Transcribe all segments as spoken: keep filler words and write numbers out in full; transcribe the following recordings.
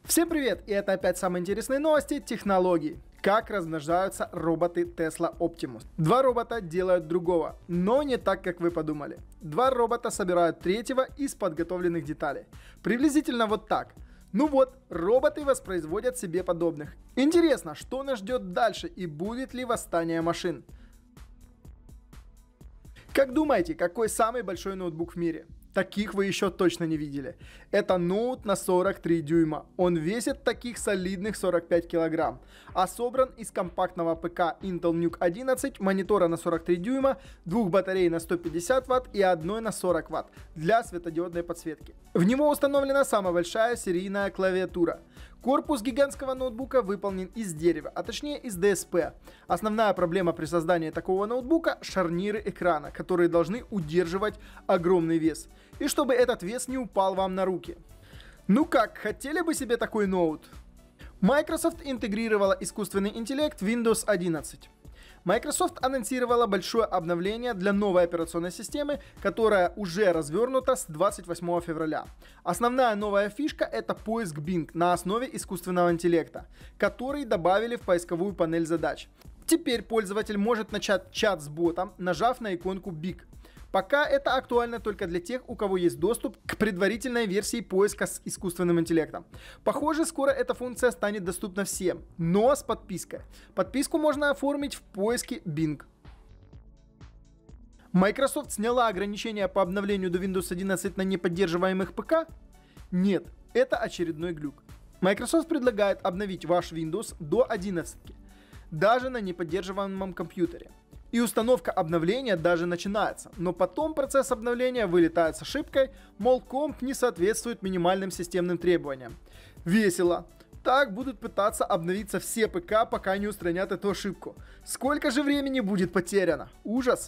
Всем привет! И это опять самые интересные новости технологий. Как размножаются роботы Tesla Optimus. Два робота делают другого, но не так, как вы подумали. Два робота собирают третьего из подготовленных деталей. Приблизительно вот так. Ну вот, роботы воспроизводят себе подобных. Интересно, что нас ждет дальше и будет ли восстание машин? Как думаете, какой самый большой ноутбук в мире? Таких вы еще точно не видели. Это ноут на сорок три дюйма. Он весит таких солидных сорок пять килограмм. А собран из компактного ПК Intel Nuke одиннадцать, монитора на сорок три дюйма, двух батарей на сто пятьдесят ватт и одной на сорок ватт для светодиодной подсветки. В него установлена самая большая серийная клавиатура. Корпус гигантского ноутбука выполнен из дерева, а точнее из ди эс пи. Основная проблема при создании такого ноутбука – шарниры экрана, которые должны удерживать огромный вес. И чтобы этот вес не упал вам на руки. Ну как, хотели бы себе такой ноут? Microsoft интегрировала искусственный интеллект в Windows одиннадцать. Microsoft анонсировала большое обновление для новой операционной системы, которая уже развернута с двадцать восьмого февраля. Основная новая фишка — это поиск Bing на основе искусственного интеллекта, который добавили в поисковую панель задач. Теперь пользователь может начать чат с ботом, нажав на иконку Bing. Пока это актуально только для тех, у кого есть доступ к предварительной версии поиска с искусственным интеллектом. Похоже, скоро эта функция станет доступна всем, но с подпиской. Подписку можно оформить в поиске Bing. Microsoft сняла ограничения по обновлению до Windows одиннадцать на неподдерживаемых ПК? Нет, это очередной глюк. Microsoft предлагает обновить ваш Windows до одиннадцать, даже на неподдерживаемом компьютере. И установка обновления даже начинается, но потом процесс обновления вылетает с ошибкой, мол, комп не соответствует минимальным системным требованиям. Весело. Так будут пытаться обновиться все ПК, пока не устранят эту ошибку. Сколько же времени будет потеряно? Ужас!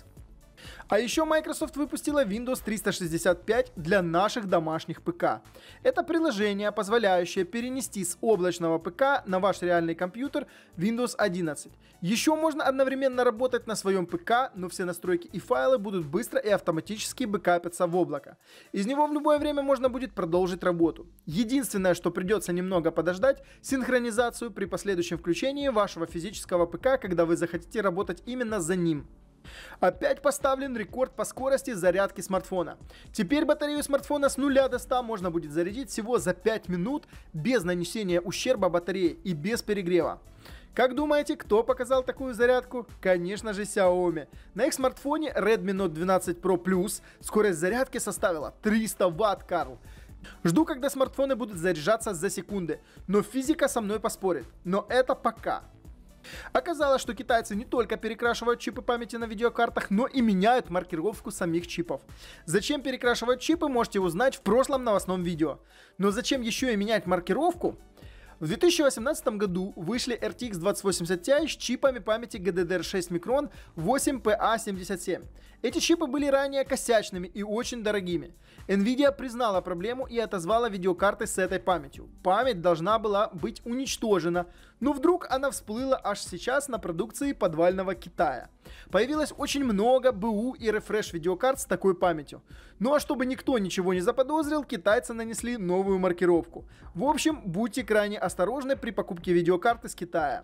А еще Microsoft выпустила Windows триста шестьдесят пять для наших домашних ПК. Это приложение, позволяющее перенести с облачного ПК на ваш реальный компьютер Windows одиннадцать. Еще можно одновременно работать на своем ПК, но все настройки и файлы будут быстро и автоматически бэкапиться в облако. Из него в любое время можно будет продолжить работу. Единственное, что придется немного подождать, синхронизацию при последующем включении вашего физического ПК, когда вы захотите работать именно за ним. Опять поставлен рекорд по скорости зарядки смартфона. Теперь батарею смартфона с нуля до ста можно будет зарядить всего за пять минут без нанесения ущерба батарее и без перегрева. Как думаете, кто показал такую зарядку? Конечно же, Xiaomi. На их смартфоне Redmi Note двенадцать Pro Plus скорость зарядки составила триста ватт, Карл. Жду, когда смартфоны будут заряжаться за секунды, но физика со мной поспорит. Но это пока. Оказалось, что китайцы не только перекрашивают чипы памяти на видеокартах, но и меняют маркировку самих чипов. Зачем перекрашивать чипы, можете узнать в прошлом новостном видео. Но зачем еще и менять маркировку? В две тысячи восемнадцатом году вышли эр ти икс двадцать восемьдесят Ti с чипами памяти джи ди ди ар шесть микрон восемь пи эй семьдесят семь. Эти чипы были ранее косячными и очень дорогими. Nvidia признала проблему и отозвала видеокарты с этой памятью. Память должна была быть уничтожена, но вдруг она всплыла аж сейчас на продукции подвального Китая. Появилось очень много БУ и рефреш видеокарт с такой памятью. Ну а чтобы никто ничего не заподозрил, китайцы нанесли новую маркировку. В общем, будьте крайне осторожны при покупке видеокарты с Китая.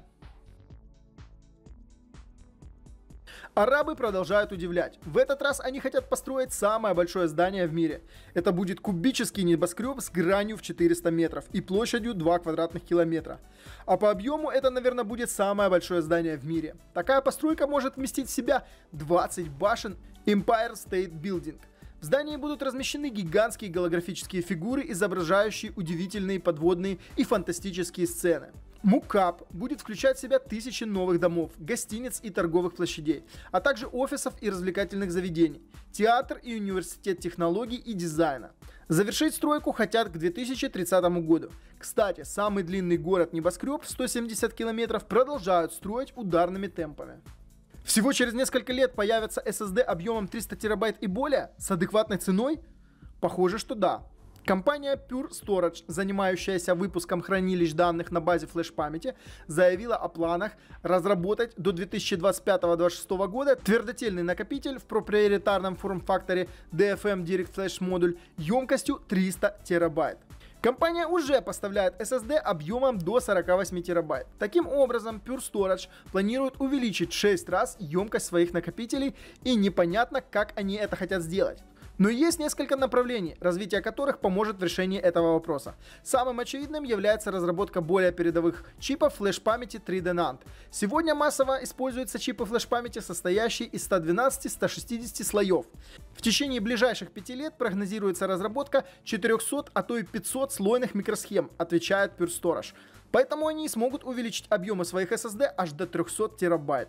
Арабы продолжают удивлять. В этот раз они хотят построить самое большое здание в мире. Это будет кубический небоскреб с гранью в четыреста метров и площадью два квадратных километра. А по объему это, наверное, будет самое большое здание в мире. Такая постройка может вместить в себя двадцать башен Empire State Building. В здании будут размещены гигантские голографические фигуры, изображающие удивительные подводные и фантастические сцены. Мукап будет включать в себя тысячи новых домов, гостиниц и торговых площадей, а также офисов и развлекательных заведений, театр и университет технологий и дизайна. Завершить стройку хотят к две тысячи тридцатому году. Кстати, самый длинный город-небоскреб, сто семьдесят километров, продолжают строить ударными темпами. Всего через несколько лет появится эс эс ди объемом триста терабайт и более с адекватной ценой? Похоже, что да. Компания Pure Storage, занимающаяся выпуском хранилищ данных на базе флеш-памяти, заявила о планах разработать до две тысячи двадцать пятого — две тысячи двадцать шестого года твердотельный накопитель в проприетарном форм-факторе ди эф эм Direct Flash модуль емкостью триста терабайт. Компания уже поставляет эс эс ди объемом до сорока восьми терабайт. Таким образом, Pure Storage планирует увеличить в шесть раз емкость своих накопителей, и непонятно, как они это хотят сделать. Но есть несколько направлений, развитие которых поможет в решении этого вопроса. Самым очевидным является разработка более передовых чипов флеш-памяти три дэ NAND. Сегодня массово используются чипы флеш-памяти, состоящие из ста двенадцати — ста шестидесяти слоев. В течение ближайших пяти лет прогнозируется разработка четырёхсот, а то и пятисот слойных микросхем, отвечает Pure Storage. Поэтому они смогут увеличить объемы своих эс эс ди аж до трёхсот терабайт.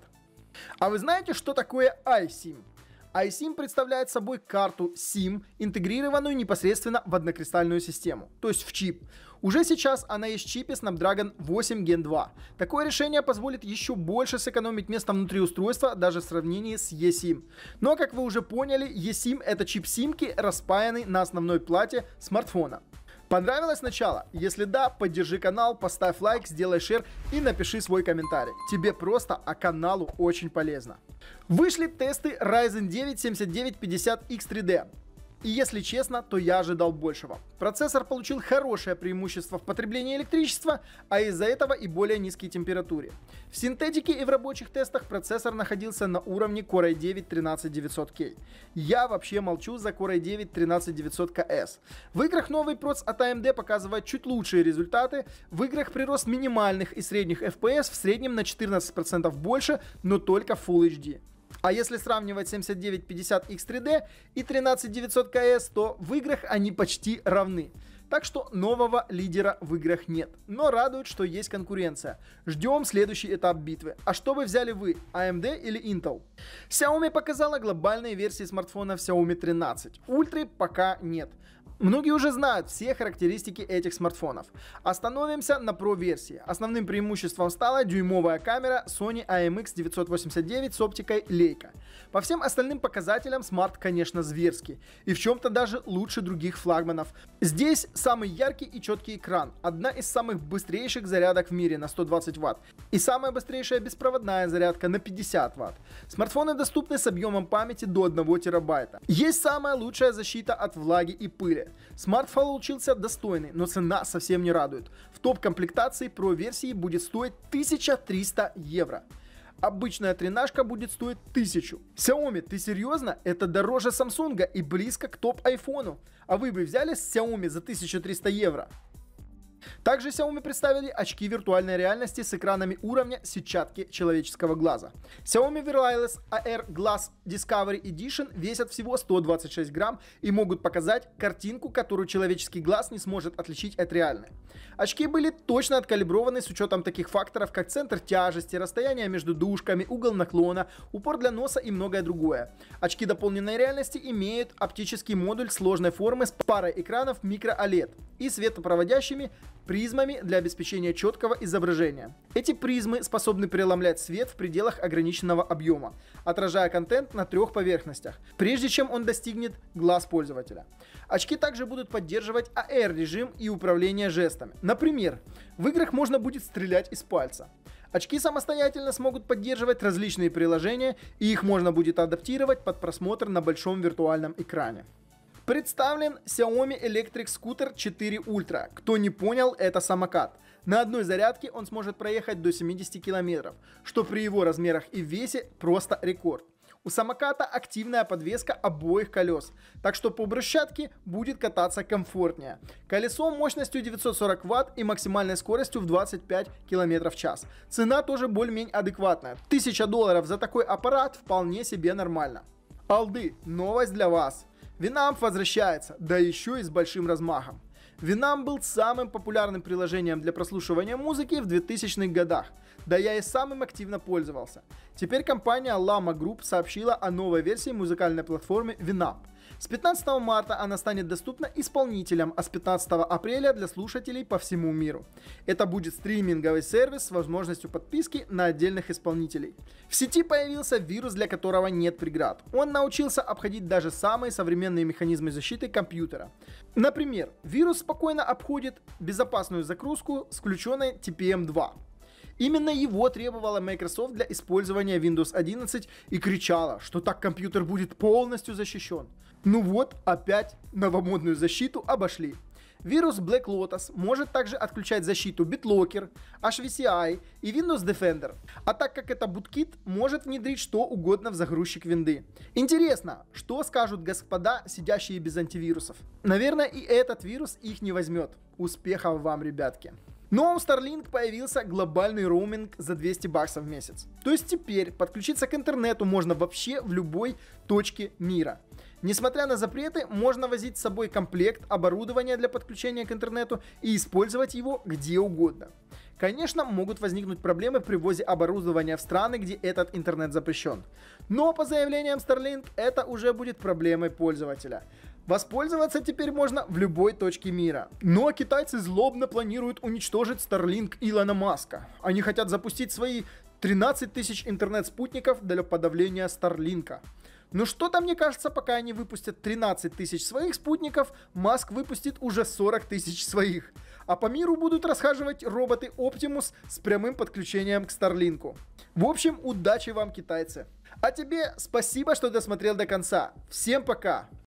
А вы знаете, что такое iSIM? iSIM представляет собой карту SIM, интегрированную непосредственно в однокристальную систему, то есть в чип. Уже сейчас она есть в чипе Snapdragon восемь ген два. Такое решение позволит еще больше сэкономить место внутри устройства, даже в сравнении с eSIM. Но, как вы уже поняли, eSIM — это чип симки, распаянный на основной плате смартфона. Понравилось начало? Если да, поддержи канал, поставь лайк, сделай шер и напиши свой комментарий. Тебе просто, а каналу очень полезно. Вышли тесты Ryzen девять семьдесят девять пятьдесят икс три дэ. И если честно, то я ожидал большего. Процессор получил хорошее преимущество в потреблении электричества, а из-за этого и более низкие температуре. В синтетике и в рабочих тестах процессор находился на уровне Core ай девять тринадцать девятьсот кей. Я вообще молчу за Core ай девять тринадцать девятьсот ка эс. В играх новый проц от эй эм ди показывает чуть лучшие результаты. В играх прирост минимальных и средних эф пи эс в среднем на четырнадцать процентов больше, но только в Full эйч ди. А если сравнивать семьдесят девять пятьдесят икс три дэ и тринадцать девятьсот ка эс, то в играх они почти равны. Так что нового лидера в играх нет. Но радует, что есть конкуренция. Ждем следующий этап битвы. А что бы взяли вы, эй эм ди или Intel? Xiaomi показала глобальные версии смартфонов Xiaomi тринадцать. Ультры пока нет. Многие уже знают все характеристики этих смартфонов. Остановимся на Pro-версии. Основным преимуществом стала дюймовая камера Sony эй эм икс девятьсот восемьдесят девять с оптикой Leica. По всем остальным показателям смарт, конечно, зверский. И в чем-то даже лучше других флагманов. Здесь самый яркий и четкий экран. Одна из самых быстрейших зарядок в мире на сто двадцать ватт. И самая быстрейшая беспроводная зарядка на пятьдесят ватт. Смартфоны доступны с объемом памяти до одного терабайта. Есть самая лучшая защита от влаги и пыли. Смартфон получился достойный, но цена совсем не радует. В топ-комплектации Pro версии будет стоить тысяча триста евро. Обычная тринашка будет стоить тысячу. Xiaomi, ты серьезно? Это дороже Samsung и близко к топ-айфону. А вы бы взяли с Xiaomi за тысячу триста евро? Также Xiaomi представили очки виртуальной реальности с экранами уровня сетчатки человеческого глаза. Xiaomi Wireless эй ар Glass Discovery Edition весят всего сто двадцать шесть грамм и могут показать картинку, которую человеческий глаз не сможет отличить от реальной. Очки были точно откалиброваны с учетом таких факторов, как центр тяжести, расстояние между дужками, угол наклона, упор для носа и многое другое. Очки дополненной реальности имеют оптический модуль сложной формы с парой экранов микро о лед и светопроводящими призмами для обеспечения четкого изображения. Эти призмы способны преломлять свет в пределах ограниченного объема, отражая контент на трех поверхностях, прежде чем он достигнет глаз пользователя. Очки также будут поддерживать эй ар режим и управление жестами. Например, в играх можно будет стрелять из пальца. Очки самостоятельно смогут поддерживать различные приложения, и их можно будет адаптировать под просмотр на большом виртуальном экране. Представлен Xiaomi Electric Scooter четыре Ultra. Кто не понял, это самокат. На одной зарядке он сможет проехать до семидесяти километров, что при его размерах и весе просто рекорд. У самоката активная подвеска обоих колес, так что по брусчатке будет кататься комфортнее. Колесо мощностью девятьсот сорок ватт и максимальной скоростью в двадцать пять километров в час. Цена тоже более-менее адекватная. тысяча долларов за такой аппарат вполне себе нормально. Алды, новость для вас. Winamp возвращается, да еще и с большим размахом. Winamp был самым популярным приложением для прослушивания музыки в двухтысячных годах, да я и самым активно пользовался. Теперь компания Llama Group сообщила о новой версии музыкальной платформы Winamp. С пятнадцатого марта она станет доступна исполнителям, а с пятнадцатого апреля для слушателей по всему миру. Это будет стриминговый сервис с возможностью подписки на отдельных исполнителей. В сети появился вирус, для которого нет преград. Он научился обходить даже самые современные механизмы защиты компьютера. Например, вирус спокойно обходит безопасную загрузку с включенной ти пи эм два. Именно его требовала Microsoft для использования Windows одиннадцать и кричала, что так компьютер будет полностью защищен. Ну вот, опять новомодную защиту обошли. Вирус Black Lotus может также отключать защиту BitLocker, эйч ви си ай и Windows Defender. А так как это bootkit, может внедрить что угодно в загрузчик винды. Интересно, что скажут господа, сидящие без антивирусов? Наверное, и этот вирус их не возьмет. Успехов вам, ребятки! Но у Starlink появился глобальный роуминг за двести баксов в месяц. То есть теперь подключиться к интернету можно вообще в любой точке мира. Несмотря на запреты, можно возить с собой комплект оборудования для подключения к интернету и использовать его где угодно. Конечно, могут возникнуть проблемы при ввозе оборудования в страны, где этот интернет запрещен. Но по заявлениям Starlink это уже будет проблемой пользователя. Воспользоваться теперь можно в любой точке мира. Но китайцы злобно планируют уничтожить Starlink Илона Маска. Они хотят запустить свои тринадцать тысяч интернет-спутников для подавления Старлинка. Ну что-то мне кажется, пока они выпустят тринадцать тысяч своих спутников, Маск выпустит уже сорок тысяч своих. А по миру будут расхаживать роботы Optimus с прямым подключением к Старлинку. В общем, удачи вам, китайцы. А тебе спасибо, что досмотрел до конца. Всем пока!